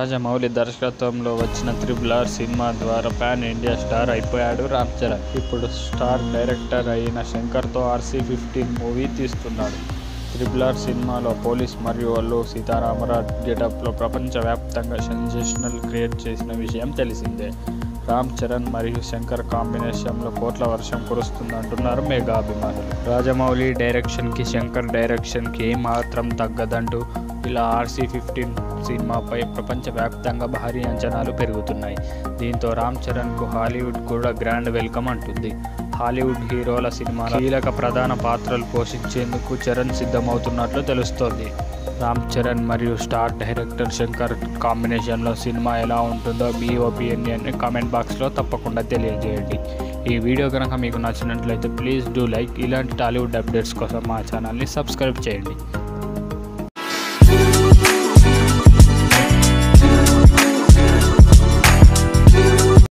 రాజమౌళి దర్శకత్వంలో వచ్చిన త్రిబుల్ సినిమా ద్వారా పాన్ ఇండియా స్టార్ అయిపోయాడు రామ్ చరణ్. ఇప్పుడు స్టార్ డైరెక్టర్ అయిన శంకర్తో RC-15 మూవీ తీస్తున్నాడు. త్రిబుల్ సినిమాలో పోలీస్ మరియు అల్లు సీతారామరాజు గెటప్లో ప్రపంచవ్యాప్తంగా సెన్సేషనల్ క్రియేట్ చేసిన విషయం తెలిసిందే. రామ్ చరణ్ మరియు శంకర్ కాంబినేషన్లో కోట్ల వర్షం కురుస్తుందంటున్నారు మెగా అభిమానులు. రాజమౌళి డైరెక్షన్కి శంకర్ డైరెక్షన్కి ఏమాత్రం తగ్గదంటూ ఇలా RC-15 సినిమాపై ప్రపంచవ్యాప్తంగా భారీ అంచనాలు పెరుగుతున్నాయి. దీంతో రామ్ చరణ్కు హాలీవుడ్ కూడా గ్రాండ్ వెల్కమ్ అంటుంది. హాలీవుడ్ హీరోల సినిమాలో కీలక ప్రధాన పాత్రలు పోషించేందుకు చరణ్ సిద్ధమవుతున్నట్లు తెలుస్తోంది. రామ్ చరణ్ మరియు స్టార్ డైరెక్టర్ శంకర్ కాంబినేషన్లో సినిమా ఎలా ఉంటుందో మీ ఒపీనియన్ని కామెంట్ బాక్స్లో తప్పకుండా తెలియజేయండి. ఈ వీడియో కనుక మీకు నచ్చినట్లయితే ప్లీజ్ డూ లైక్. ఇలాంటి టాలీవుడ్ అప్డేట్స్ కోసం మా ఛానల్ని సబ్స్క్రైబ్ చేయండి.